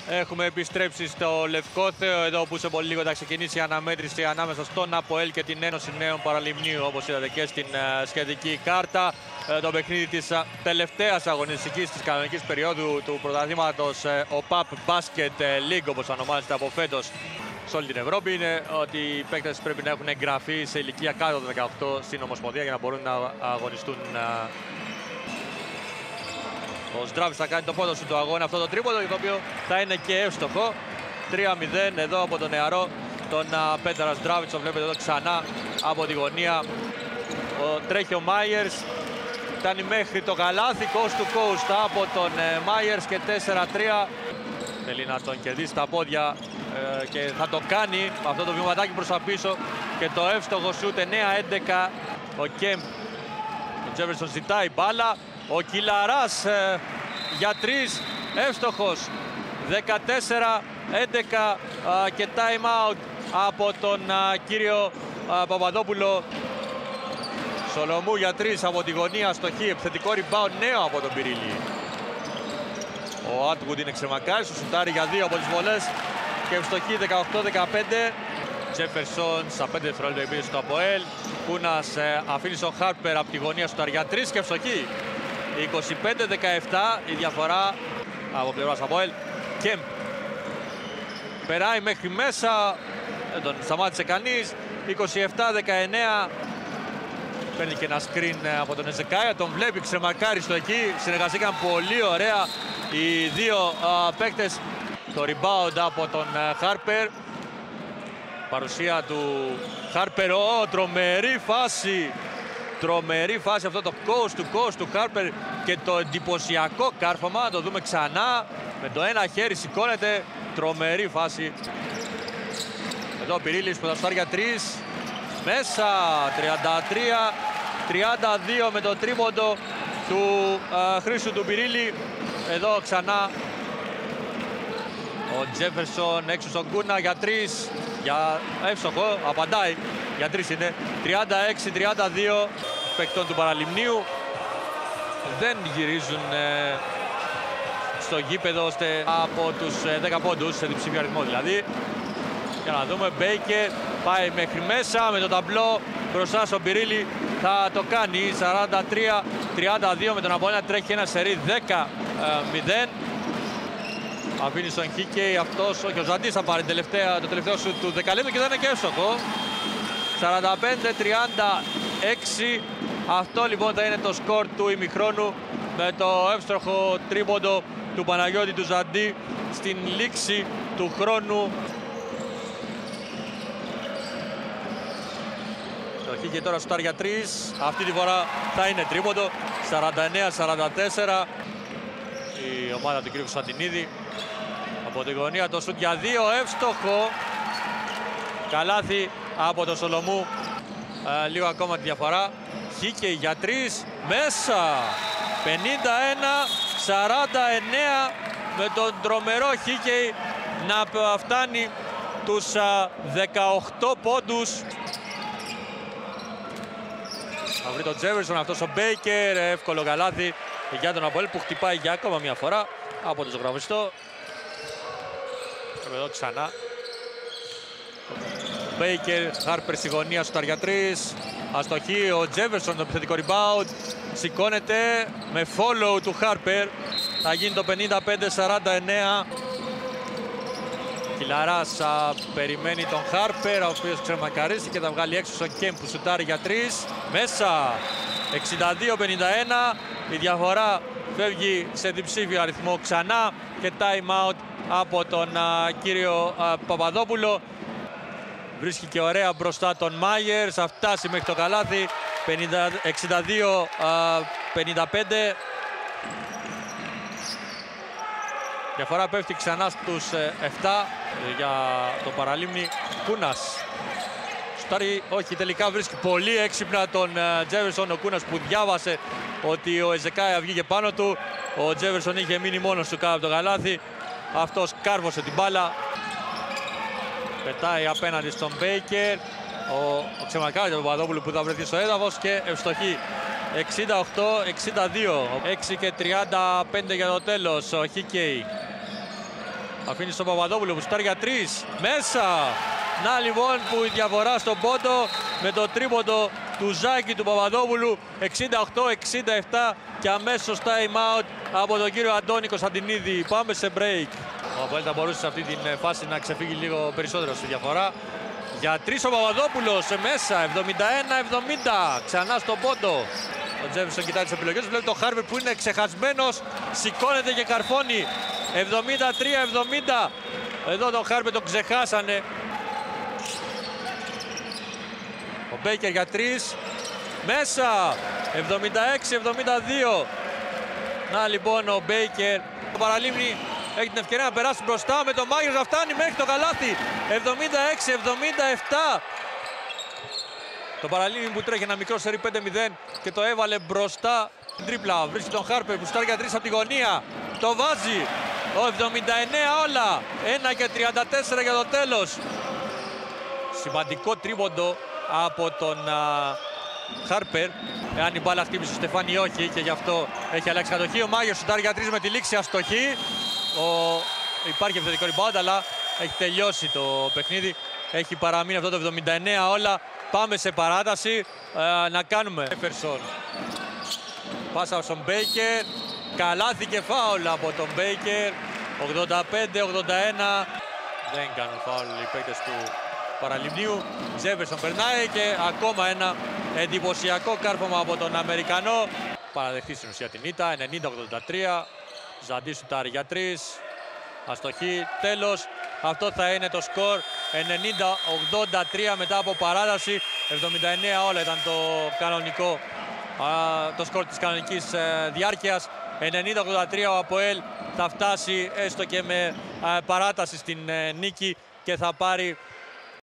Έχουμε επιστρέψει στο Λευκόθεο, εδώ που σε πολύ λίγο θα ξεκινήσει η αναμέτρηση ανάμεσα στον ΑΠΟΕΛ και την Ένωση Νέων Παραλιμνίου, όπως είδατε και στην σχετική κάρτα. Το παιχνίδι της τελευταίας αγωνιστικής της κανονικής περίοδου του πρωταθλήματος ΟΠΑΠ Basket League, όπως ονομάζεται από φέτος σε όλη την Ευρώπη, είναι ότι οι παίκτες πρέπει να έχουν εγγραφεί σε ηλικία κάτω των 18 στην Ομοσπονδία για να μπορούν να αγωνιστούν. Ο Σντράβιτς θα κάνει το πόδο του αγώνα αυτό το τρίποντο, το οποίο θα είναι και εύστοχο. 3-0 εδώ από τον νεαρό τον Πέτρα Σντράβιτς. Το βλέπετε εδώ ξανά από τη γωνία. Τρέχει ο Μάιερς, φτάνει μέχρι το καλάθι, coast to coast από τον Μάιερς και 4-3. Θέλει να τον κερδίσει στα πόδια και θα το κάνει με αυτό το βηματάκι προς τα πίσω και το εύστοχο σούτ. 9-11 ο Κέμπ. Ο Τζέφερσον ζητάει μπάλα. Ο Κιλαράς για 3, εύστοχος. 14-11 και time out από τον κύριο Παπαδόπουλο. Σολομού για 3 από τη γωνία, στοχή, επιθετικό rebound νέο από τον Πυρίλη. Ο Άτγουντ είναι ξεμακάρης, ο σουτάρει για 2 από τις βολές και ευστοχή 18-15. Τζέφερσον στα 5 δευτερόλεπτα επίθεση στο ΑΠΟΕΛ. Κούνας αφήνει στον Χάρπερ από τη γωνία, σουτάρει για 3 και ευστοχή. 25-17 η διαφορά από πλευράς ΑΠΟΕΛ. Κέμπ περάει μέχρι μέσα, δεν τον σταμάτησε κανείς. 27-19. Παίρνει και ένα screen από τον Εζεκάια, τον βλέπει ξεμαρκάριστο εκεί. Συνεργαστήκαν πολύ ωραία οι δύο παίκτες. Το rebound από τον Χάρπερ. Παρουσία του Χάρπερ, τρομερή φάση. Τρομερή φάση αυτό το coast to coast του Χάρπερ και το εντυπωσιακό κάρφωμα. Το δούμε ξανά. Με το ένα χέρι σηκώνεται. Τρομερή φάση. Εδώ ο Πυρίλης που θα σουτάρει για 3. Μέσα. 33-32 με το τρίποντο του Χρήστου του Πυρίλη. Εδώ ξανά ο Τζέφερσον έξω στον Κούνα για 3. Για εύστοχο. Απαντάει. Για 3 είναι. 36-32 παικτών του Παραλιμνίου. Δεν γυρίζουν στο γήπεδο ώστε από τους 10 πόντους, σε διψήφιο αριθμό δηλαδή. Για να δούμε, Μπέικερ πάει μέχρι μέσα με το ταμπλό μπροστά στον Πυρίλη. Θα το κάνει 43-32 με τον Απόλλωνα, τρέχει ένα σερί 10-0. Αφήνει στον Χίκεϊ αυτός, όχι, ο Ζαντής θα πάρει το τελευταίο σου του δεκαλέπτου και θα είναι και εύστοχο. 45-36. Αυτό λοιπόν θα είναι το σκορ του ημιχρόνου με το εύστοχο τρίποντο του Παναγιώτη του Ζαντή στην λήξη του χρόνου. Το Χίκεϊ τώρα σουτάρει για 3. Αυτή τη φορά θα είναι τρίποντο. 49-44. Η ομάδα του κ. Κωνσταντινίδη. Από τη γωνία το σουτ για 2, εύστοχο. Καλάθι από τον Σολομού. Λίγο ακόμα τη διαφορά. Χίκεϊ για 3, μέσα. 51-49 με τον τρομερό Χίκεϊ να φτάνει τους 18 πόντους. Θα βρει τον Τζέφερσον, αυτός ο Μπέικερ, εύκολο καλάθι για τον Απόλλωνα που χτυπάει για ακόμα μια φορά από τον ζωγραφιστό. Εδώ ξανά. Μπέικερ, Χάρπερ στη γωνία, σουτάρει για 3. Αστοχή ο Τζέφερσον, το επιθετικό rebound. Σηκώνεται με follow του Χάρπερ. Θα γίνει το 55-49. Κιλαράς περιμένει τον Χάρπερ, ο οποίος ξεμακαρίζει και θα βγάλει έξω στον Κέμπ που σουτάρει για 3. Μέσα. 62-51. Η διαφορά φεύγει σε διψήφιο αριθμό ξανά και time out από τον κύριο Παπαδόπουλο. Βρίσκει και ωραία μπροστά τον Μάιερ. Θα φτάσει μέχρι το καλάθι. 62-55. Διαφορά πέφτει ξανά στους 7 για το Παραλίμνη. Κούνας. Στάρει, όχι, τελικά βρίσκει πολύ έξυπνα τον Τζέφερσον. Ο Κούνας που διάβασε ότι ο Εζεκάια βγήκε πάνω του. Ο Τζέφερσον είχε μείνει μόνος του κάτω από το καλάθι. Αυτός κάρβωσε την μπάλα. Πετάει απέναντι στον Μπέικερ. Ο ξεμαρκάρει τον Παπαδόπουλο που θα βρεθεί στο έδαφος και ευστοχή. 68-62. 6 και 35 για το τέλος. Ο Χίκεϊ. Αφήνει στον Παπαδόπουλο που σουτάρει για 3. Μέσα! Να λοιπόν που η διαφορά στον πόντο με το τρίποντο του Ζάκη του Παπαδόπουλου. 68-67 και αμέσως time out από τον κύριο Αντώνη Κωνσταντινίδη. Πάμε σε break. Ο Αποέλ θα μπορούσε σε αυτή την φάση να ξεφύγει λίγο περισσότερο στη διαφορά. Για 3 ο Παπαδόπουλος μέσα, 71-70, ξανά στον πόντο. Ο Τζέφερσον κοιτάει τις επιλογές, βλέπει τον Χάρπερ που είναι ξεχασμένος, σηκώνεται και καρφώνει. 73-70, εδώ τον Χάρπερ τον ξεχάσανε. Ο Μπέικερ για 3, μέσα, 76-72. Να λοιπόν ο Μπέικερ, το παραλίμνη. Έχει την ευκαιρία να περάσει μπροστά με τον Μάγιος να φτάνει μέχρι το καλάθι. 76-77. Το παραλίμνη που τρέχει ένα μικρό σερί 5-0 και το έβαλε μπροστά. Τρίπλα, βρίσκει τον Χάρπερ που στάρει για 3 από τη γωνία. Το βάζει. Ο 79 όλα. 1 και 34 για το τέλος. Σημαντικό τρίποντο από τον Χάρπερ. Εάν η μπάλα χτύπησε στο Στεφάνι ή όχι, και γι' αυτό έχει αλλάξει κατοχή. Ο Μάγιος σουτάρει για 3 με τη λήξη αστοχή. Υπάρχει επιθετικό rebound, αλλά έχει τελειώσει το παιχνίδι. Έχει παραμείνει αυτό το 79 όλα. Πάμε σε παράταση να κάνουμε. Έφερσον. Πάσα στον Μπέικερ. Καλάθι και φάουλ από τον Μπέικερ. 85-81. Δεν κάνουν φάουλ οι παίκτες του Παραλιμνίου. Τζέφερσον περνάει και ακόμα ένα εντυπωσιακό κάρφωμα από τον Αμερικανό. Παραδεχτεί στην ουσία την ήττα. 90-83. Ζαντί σουτάρει για 3. Αστοχή. Τέλος. Αυτό θα είναι το σκορ. 90-83 μετά από παράταση. 79 όλα ήταν το κανονικό. Το σκορ της κανονικής διάρκειας. 90-83 ο Αποέλ θα φτάσει έστω και με παράταση στην νίκη και θα πάρει